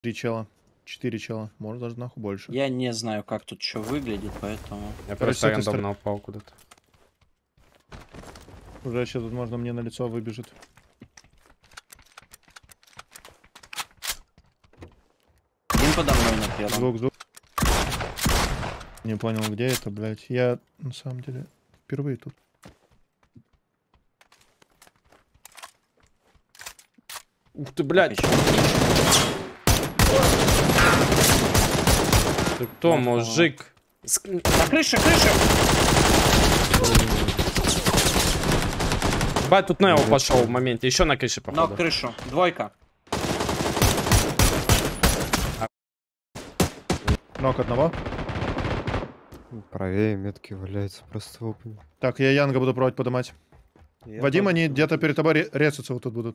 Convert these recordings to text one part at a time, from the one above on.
3 чела. 4 чела. Может даже нахуй больше. Я не знаю, как тут что выглядит, поэтому... Я просто рандомно упал куда-то. Уже сейчас, возможно, мне на лицо выбежит. Один подо мной на первом. Звук. Не понял, где это, блядь. Я, на самом деле, впервые тут. Ух ты, блядь. Ты кто, мужик? На крыше, крыша! Бать, тут Нео пошел в моменте. Еще на крыше, На походу. крышу. Двойка. Нок одного. Правее метки валяется просто опен. Так, я Янга буду пробовать подымать. Вадим, они где-то перед тобой резаться вот тут будут.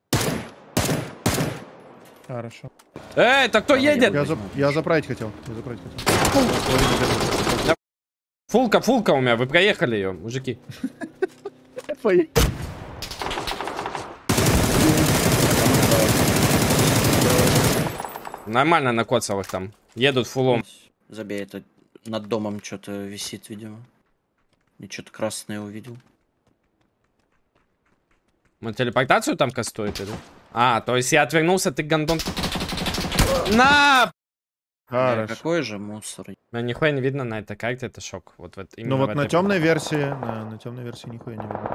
Хорошо. Эй, это кто едет? Я заправить хотел. Фулка у меня, вы проехали ее, мужики. Нормально накоцал их там. Едут фулом. Забей, это над домом что-то висит, видимо. И что-то красное увидел. Мы телепортацию там кастуете, да? А, то есть я отвернулся, ты гандон. На! Хорошо. Какой же мусор. Меня нихуя не видно на этой карте, это шок. Вот, Ну вот на темной версии, на темной версии нихуя не видно.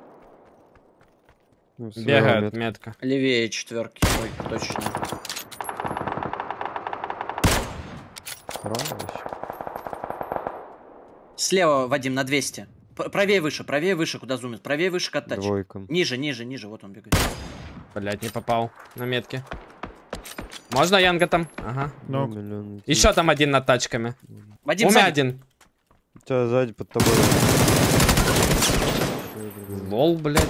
Ну, бегает метка. Левее четверки. Ой, точно. Слева, Вадим, на 200. Правее выше, куда зумит. Правее выше к оттачке. Двойка. Ниже, вот он бегает. Блять, не попал на метке. Можно Янга там? Ага. Ну, Еще там один над тачками. Вадим, У меня сзади. один. У тебя сзади под тобой. Лол, блядь.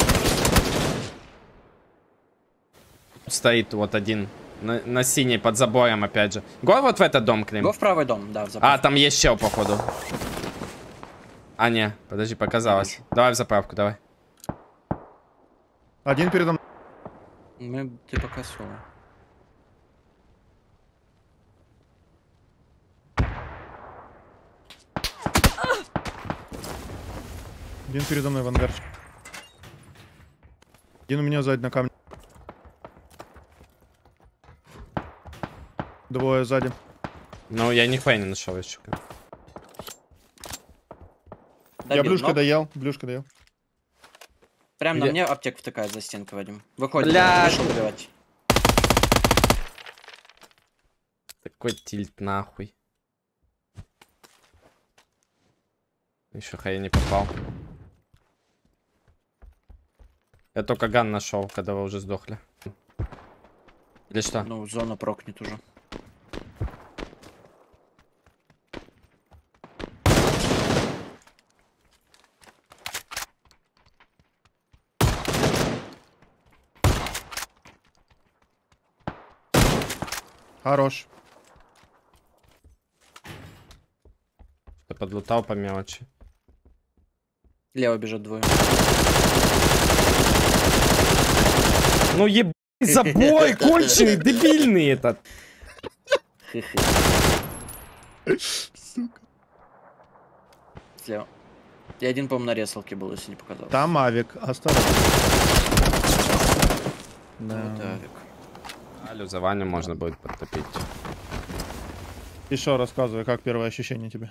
Стоит вот один. На синей под забором опять же. Го вот в этот дом к ним. Го в правый дом, да, в А, заправку. там есть чел, походу. А, не, подожди, показалось. Давай в заправку, давай. один передо мной. Ты пока соло. Один передо мной в ангарчике. Один у меня сзади на камне. Двое сзади. Ну, я нихуя не нашел еще. Я блюшка доел, Прям Где? на мне аптеку втыкает за стенкой, Вадим. Выходит, Бля. вышел добивать. Такой тильт нахуй. Еще хай не попал. Я только ган нашел, когда вы уже сдохли. Или что? Ну, зона прокнет уже. Хорош. Ты подлутал по мелочи. Лево бежит двое. Ну еб... забой конченый, дебильный этот. Слева. Я один, по-моему, на ресалке был, если не показалось. Там авик, осторожно. Да. Вот авик. Алю за Ваню можно будет подтопить. Еще рассказывай, как первое ощущение тебе.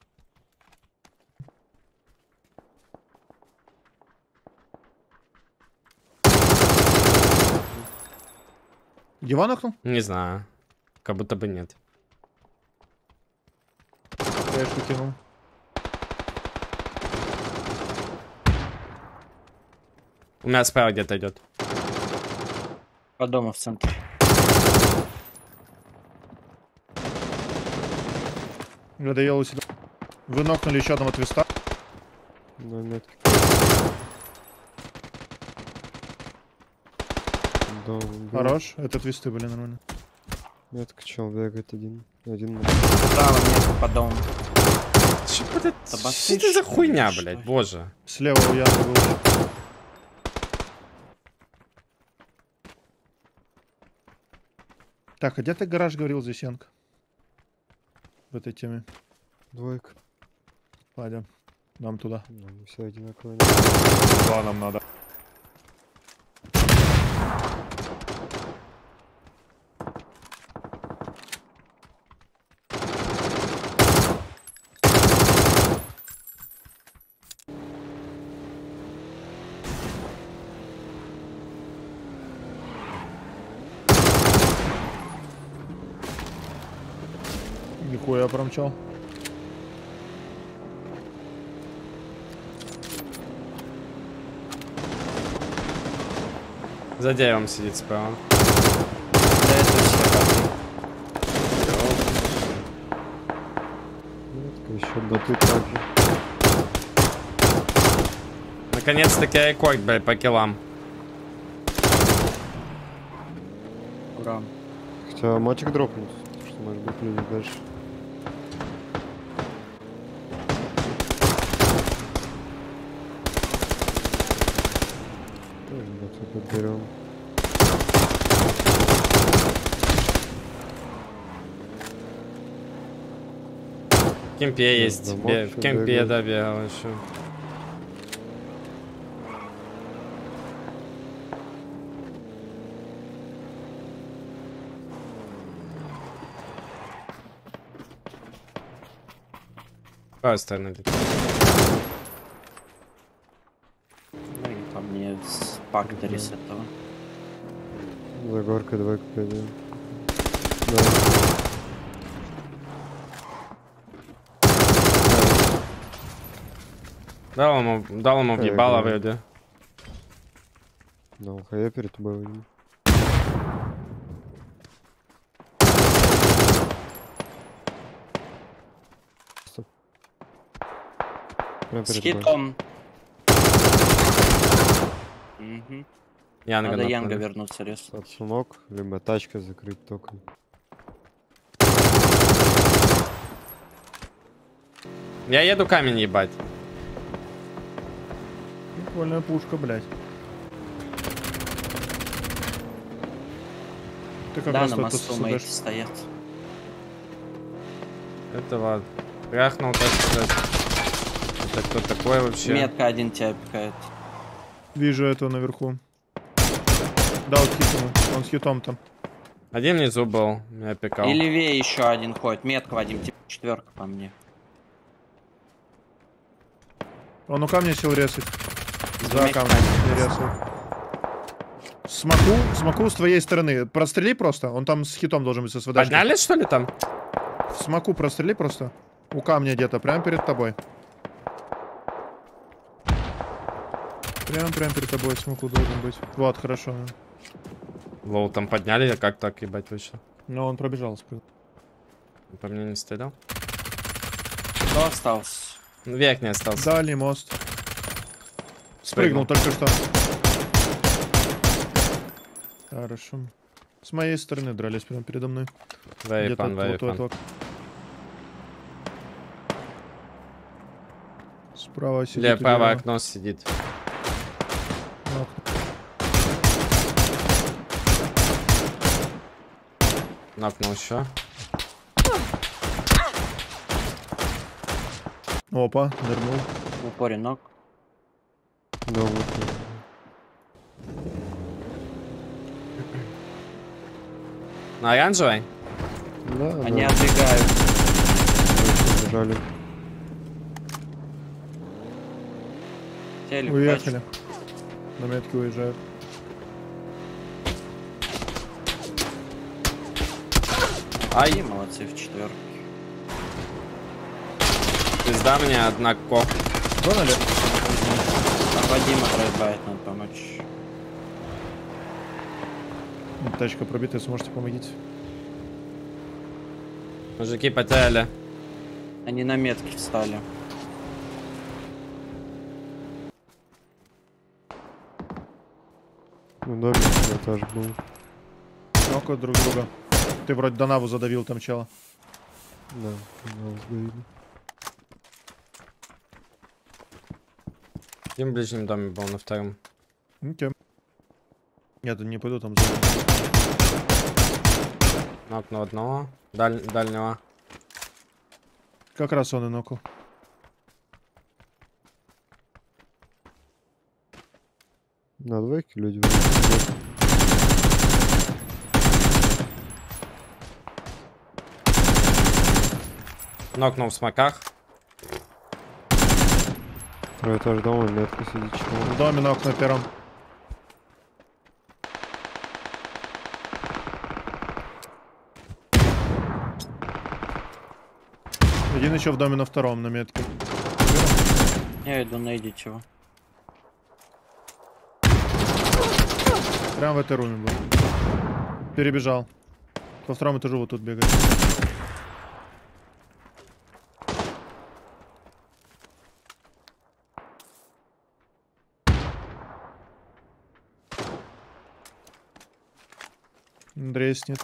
Диван окнул? Не знаю. Как будто бы нет. Флешку кинул. У меня справа где-то идет. По дому в центре. Я доел сюда. Вы нокнули еще одного твиста. На метке. Да, Хорош. Это твисты были нормально. метка чел бегает один. Один. Справа нет, по дому. Что это Табасы, за что ли, хуйня, что блядь, ли? боже. Слева у Янга был. Так, а где ты гараж говорил, Зисенко? В этой теме. Двойка. Пойдем. Нам туда. Ну, они все одинаковые. Да, нам надо. Нихуя промчал. За деревом сидит справа. Да, это все. Метка, еще боты также. Наконец-таки рекорд, блядь, по киллам. Ура. Хотя матчик дропнут, что может быть люди дальше. Тоже боты подберем. В кемпе есть. домов В ещё кемпе бегают. добегал еще. Какая сторона летит? Ну и по мне с фактори с этого. За горкой двойку пойдем. Да. Дал ему Какая въебало игра? вроде. На УХ перед тобой выйдем. Стоп. Прям С перед тобой. хитом. Мгм. Янга Надо напали. Янга вернуться рез. Отсунок, либо тачка закрыть только. Я еду камень ебать. Прикольная пушка, блядь. Ты как Да, раз на тут мосту сюда мейты стоят. Этого тряхнул, так сказать. Это кто такой вообще? Метка один тебя пикает. вижу этого наверху. Дал хит ему. Он с хитом там. Один внизу был, меня пикал. И левее еще один ходит. Метка, Вадим, типа 4 по мне. Он у камня сел резать. За Заметь, камнем не резал. Смоку с твоей стороны. Прострели просто. Он там с хитом должен быть со СВД. Поднялись, что ли, там? Смоку прострели просто. У камня где-то, прямо перед тобой. Прям перед тобой смоку должен быть. Вот, хорошо. Лоу там подняли, я как так ебать вышло? Но он пробежал, спрыгнул. По мне не стрелял. Кто остался? Ну, век не остался. Дальний мост. Спрыгнул только что. Хорошо. С моей стороны дрались прямо передо мной. Вейпан, вот вейпан. вот. Справа сидит. Ле, у правое дерева. окно сидит. Ну, Нокнул еще. Опа, нырнул. В упоре ног. Да, вот. На оранжевой? Да, Они да. отбегают. Бежали. Телек, Уехали. На метке уезжают. Ай, И молодцы в 4. пизда мне, однако. Донали? А Вадима проебает, надо помочь. Тачка пробита, сможете помогите. Мужики потеряли. Они на метке встали. Ну да, я тоже был. Ну-ка друг друга. Ты вроде Донаву задавил там чела. Да, нас сдавили. Один в ближнем доме был, на втором. Окей. Нет, не пойду там за. Нокну одного. Дальнего. Как раз он и нокал. На двойке люди. Нокнул в смоках. Второй этаж дома, метка сидит. чего. В доме нок на первом. Один еще в доме на втором, на метке. Я иду найдите его. Прям в этой руме был. Перебежал. Во втором этажу вот тут бегает. Дреснет.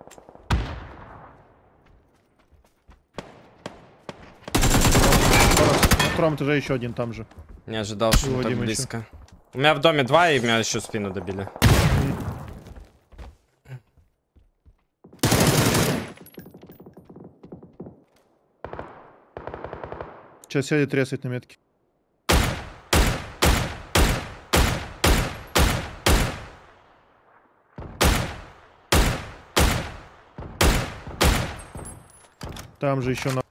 На втором этаже еще один там же. Не ожидал, что он так Вадим близко. У меня в доме 2, и меня еще спину добили. Сейчас сядет тресать на метке. Там же еще на...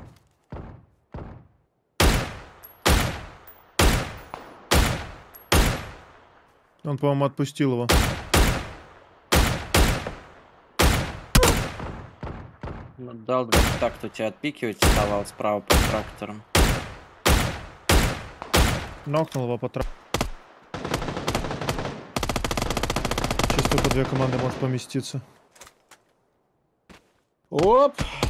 Он, по-моему, отпустил его. Ну, дал так, кто тебя отпикивать вставал справа под трактором. Нокнул его по трапу. Чисто по две команды может поместиться. Оп!